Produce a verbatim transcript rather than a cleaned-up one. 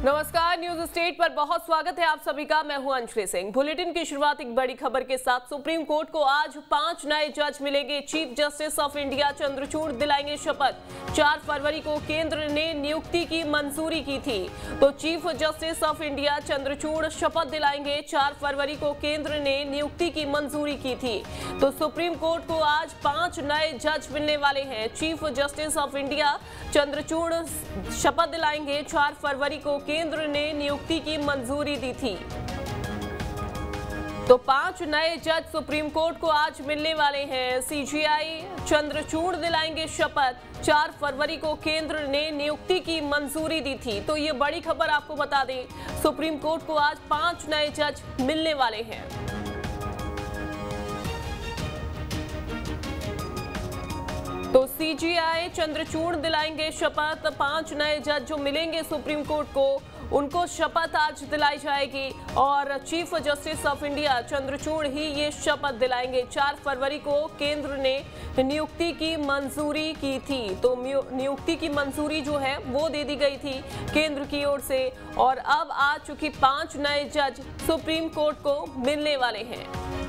नमस्कार, news state पर बहुत स्वागत है आप सभी का। मैं हूं अंजलि सिंह। बुलेटिन की शुरुआत एक बड़ी खबर के साथ। सुप्रीम कोर्ट को आज पांच नए जज मिलेंगे। Chief justice of India Chandrachud दिलाएंगे शपथ। चार फरवरी को केंद्र ने नियुक्ति की मंजूरी की थी, तो chief justice of India Chandrachud शपथ दिलाएंगे। चार फरवरी को केंद्र ने नियुक्ति की मंजूरी की थी, तो सुप्रीम कोर्ट को आज पांच नए जज मिलने वाले हैं। Chief justice of India Chandrachud शपथ दिलाएंगे। चार फरवरी को केंद्र ने नियुक्ति की मंजूरी दी थी, तो पांच नए जज सुप्रीम कोर्ट को आज मिलने वाले हैं। सीजेआई चंद्रचूड़ दिलाएंगे शपथ। चार फरवरी को केंद्र ने नियुक्ति की मंजूरी दी थी, तो ये बड़ी खबर आपको बता दें, सुप्रीम कोर्ट को आज पांच नए जज मिलने वाले हैं। तो सीजेआई चंद्रचूड़ दिलाएंगे शपथ। पांच नए जज जो मिलेंगे सुप्रीम कोर्ट को, उनको शपथ आज दिलाई जाएगी और chief justice of India Chandrachud ही ये शपथ दिलाएंगे। चार फरवरी को केंद्र ने नियुक्ति की मंजूरी की थी, तो नियुक्ति की मंजूरी जो है वो दे दी गई थी केंद्र की ओर से, और अब आ चुकी पांच नए जज सुप्रीम कोर्ट को मिलने वाले हैं।